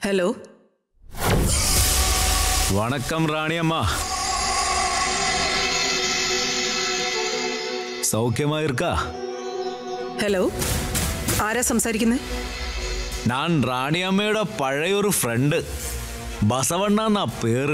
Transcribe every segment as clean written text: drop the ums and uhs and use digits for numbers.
Hello. വണക്കം റാണിയമ്മ. സൗഖ്യമായിരിക്ക? Hello, ആരാ സംസാരിക്കുന്നത്? ഞാൻ റാണിയമ്മയുടെ പഴയൊരു ഫ്രണ്ട്, ബസവണ്ണ എന്നാ പേര്.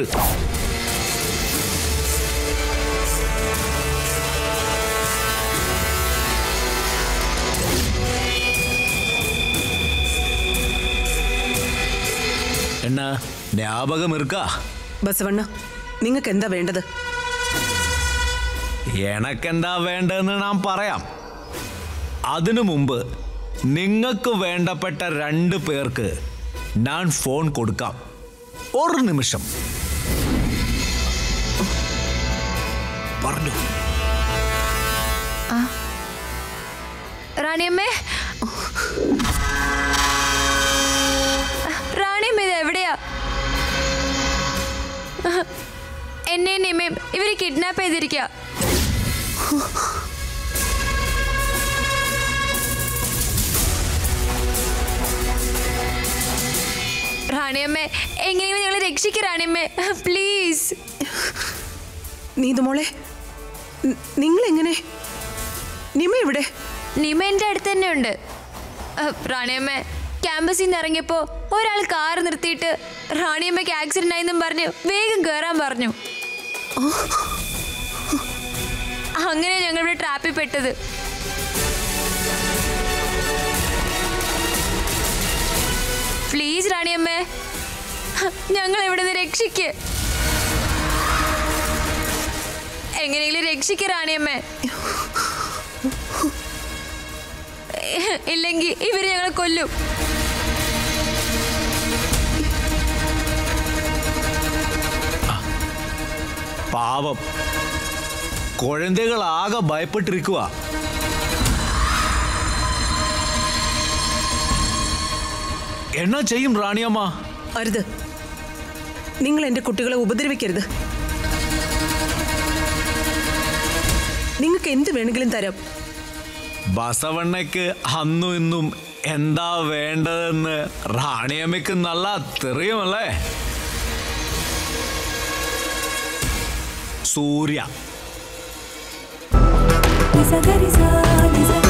എന്നാ ஞாபகம் இருக்கா? ബസവണ്ണ, നിങ്ങൾക്ക് എന്താ വേണ്ടത്? എനക്കെന്താ വേണ്ടതെന്ന് ഞാൻ പറയാം. അതിനു മുമ്പ് നിങ്ങൾക്ക് വേണ്ടപ്പെട്ട 2 പേർക്ക് ഞാൻ ഫോൺ കൊടുക്കാം. ഒരു നിമിഷം പറഞ്ഞു. റാണിയമ്മേ, റാണിയമ്മ ഇത് എവിടെയാ? എന്നെ നിമ്മയും ഇവര് കിഡ്നാപ്പ് ചെയ്തിരിക്കുക. റാണിയമ്മേ, എങ്ങനെയെങ്കിലും ഞങ്ങളെ രക്ഷിക്കുക റാണിയമ്മേ, പ്ലീസ്. നീതുമോളെ, നിങ്ങളെങ്ങനെ? നിമ എവിടെ? നിമ എൻ്റെ അടുത്ത് തന്നെ ഉണ്ട്. റാണിയമ്മേ, ക്യാമ്പസിൽ നിന്ന് ഇറങ്ങിയപ്പോൾ ഒരാൾ കാർ നിർത്തിയിട്ട് റാണിയമ്മയ്ക്ക് ആക്സിഡന്റ് ആയെന്നും പറഞ്ഞ് വേഗം കയറാൻ പറഞ്ഞു. അങ്ങനെ ഞങ്ങളിവിടെ ട്രാപ്പിൽ പെട്ടത്. പ്ലീസ് റാണിയമ്മേ, ഞങ്ങൾ ഇവിടെ നിന്ന് രക്ഷിക്ക്. എങ്ങനെയെങ്കിലും രക്ഷിക്ക് റാണിയമ്മേ. ഇല്ലെങ്കിൽ ഇവര് ഞങ്ങളെ കൊല്ലും. പാവം കുഴന്തകൾ ആകെ ഭയപ്പെട്ടിരിക്കുക. എന്നാ ചെയ്യും റാണിയമ്മ? അരുത്, നിങ്ങൾ എൻ്റെ കുട്ടികളെ ഉപദ്രവിക്കരുത്. നിങ്ങൾക്ക് എന്ത് വേണമെങ്കിലും തരാം. ബസവണ്ണയ്ക്ക് അന്നും ഇന്നും എന്താ വേണ്ടതെന്ന് റാണിയമ്മയ്ക്ക് നല്ല തെറിയുമല്ലേ? സൂര്യ.